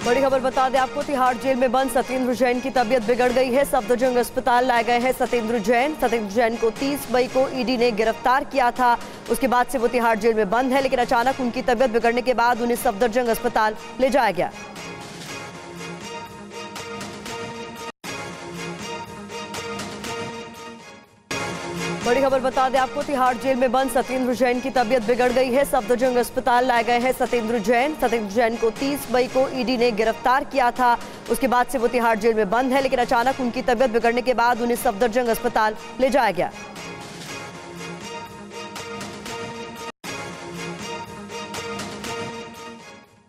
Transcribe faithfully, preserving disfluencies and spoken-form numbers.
बड़ी खबर बता दें आपको, तिहाड़ जेल में बंद सत्येंद्र जैन की तबीयत बिगड़ गई है। सफदरजंग अस्पताल लाए गए हैं सत्येंद्र जैन। सत्येंद्र जैन को तीस मई को ईडी ने गिरफ्तार किया था। उसके बाद से वो तिहाड़ जेल में बंद है, लेकिन अचानक उनकी तबीयत बिगड़ने के बाद उन्हें सफदरजंग अस्पताल ले जाया गया। बड़ी खबर बता दें आपको, तिहाड़ जेल में बंद सत्येंद्र जैन की तबीयत बिगड़ गई है। सफदरजंग अस्पताल लाए गए हैं सत्येंद्र जैन। सत्येंद्र जैन को तीस मई को ईडी ने गिरफ्तार किया था। उसके बाद से वो तिहाड़ जेल में बंद है, लेकिन अचानक उनकी तबीयत बिगड़ने के बाद उन्हें सफदरजंग अस्पताल ले जाया गया।